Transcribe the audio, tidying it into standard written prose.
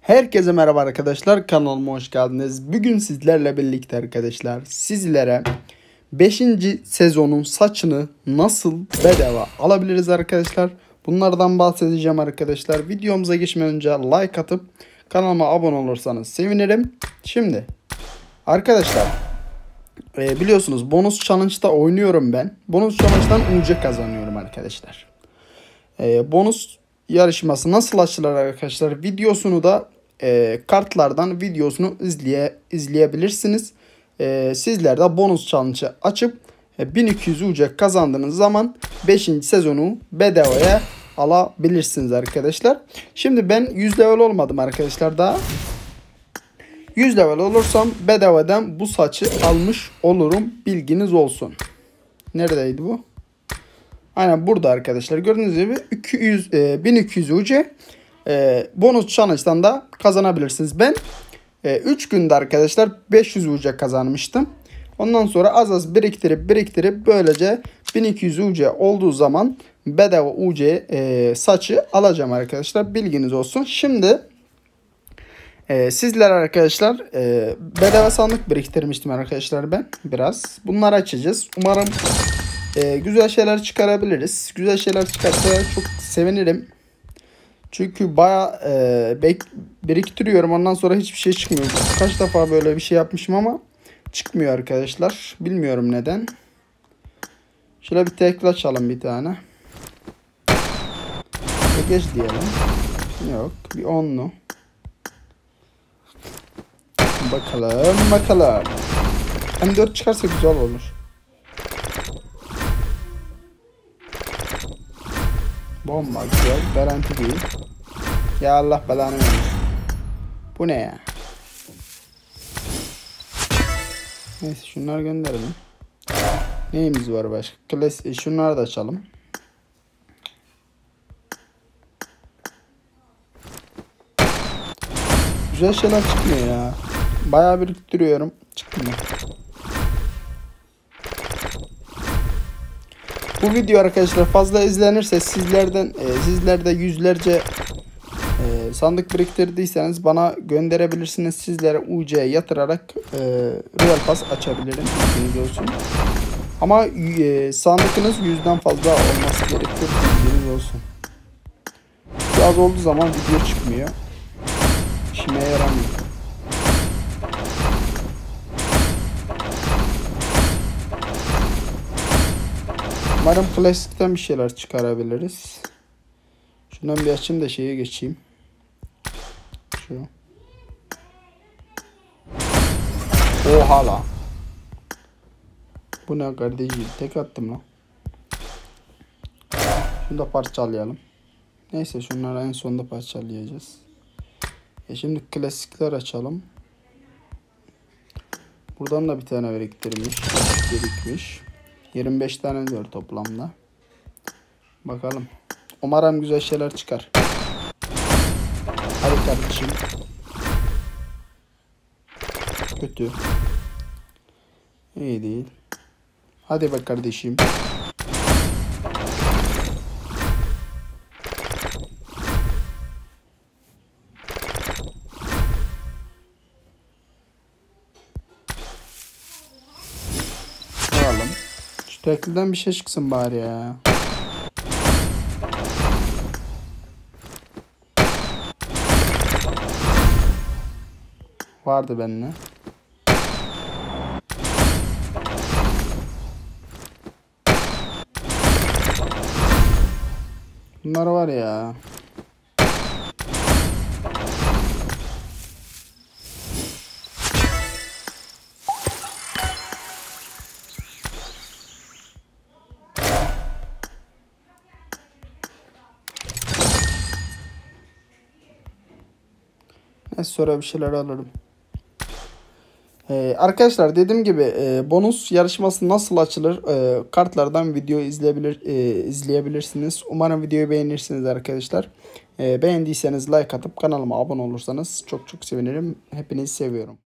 Herkese merhaba arkadaşlar, kanalıma hoş geldiniz. Bugün sizlerle birlikte arkadaşlar sizlere 5. sezonun saçını nasıl bedava alabiliriz arkadaşlar. Bunlardan bahsedeceğim arkadaşlar. Videomuza geçmeden önce like atıp kanalıma abone olursanız sevinirim. Şimdi arkadaşlar biliyorsunuz bonus challenge'da oynuyorum ben. Bonus challenge'dan UC kazanıyorum arkadaşlar. Bonus yarışması nasıl açılır arkadaşlar videosunu da kartlardan videosunu izleyebilirsiniz. Sizler de bonus challenge'ı açıp 1200 UC kazandığınız zaman 5. sezonu bedavaya alabilirsiniz arkadaşlar. Şimdi ben 100 level olmadım arkadaşlar daha. 100 level olursam bedavadan bu saçı almış olurum. Bilginiz olsun. Neredeydi bu? Aynen burada arkadaşlar. Gördüğünüz gibi 1200 UC bonus challenge'dan da kazanabilirsiniz. Ben 3 günde arkadaşlar 500 UC kazanmıştım. Ondan sonra az az biriktirip böylece 1200 UC olduğu zaman bedava UC saçı alacağım arkadaşlar. Bilginiz olsun. Şimdi sizler arkadaşlar bedava sandık biriktirmiştim arkadaşlar ben biraz. Bunları açacağız. Umarım güzel şeyler çıkarabiliriz. Güzel şeyler çıkarsa çok sevinirim. Çünkü bayağı biriktiriyorum. Ondan sonra hiçbir şey çıkmıyor. Kaç defa böyle bir şey yapmışım ama çıkmıyor arkadaşlar. Bilmiyorum neden. Şöyle bir tekli açalım bir tane. Geç diyelim. Yok. Bir 10'lu. Bakalım. M4 çıkarsa güzel olur. Bomba güzel. Garanti değil. Ya Allah belanı versin. Bu ne ya? Neyse şunları gönderelim. Neyimiz var başka? Şunları da açalım. Güzel şeyler çıkmıyor ya. Bayağı biriktiriyorum. Çıkmıyor. Bu video arkadaşlar fazla izlenirse sizler de yüzlerce sandık biriktirdiyseniz bana gönderebilirsiniz. Sizlere UC'ye yatırarak Royal Pass açabilirim. Bilginiz olsun. Ama sandıkınız 100'den fazla olması gerekiyor. Bilginiz olsun. Az olduğu zaman video çıkmıyor. İşime yaramıyor. Umarım klasikten bir şeyler çıkarabiliriz. Şundan bir açayım da şeye geçeyim. Şu. Oha lan. Bu ne kardeşim? Tek attım lan. Şunu da parçalayalım. Neyse şunları en sonunda parçalayacağız. Şimdi klasikler açalım. Buradan da bir tane birikmiş. 25 tane diyor toplamda. Bakalım. Umarım güzel şeyler çıkar. Hadi kardeşim. Kötü. İyi değil. Hadi bak kardeşim. Alalım. Şu tekliden bir şey çıksın bari ya. Vardı benimle. Bunlar var ya. Neyse sonra bir şeyler alırım. Arkadaşlar dediğim gibi bonus yarışması nasıl açılır kartlardan video izleyebilirsiniz. Umarım videoyu beğenirsiniz arkadaşlar. Beğendiyseniz like atıp kanalıma abone olursanız çok sevinirim. Hepinizi seviyorum.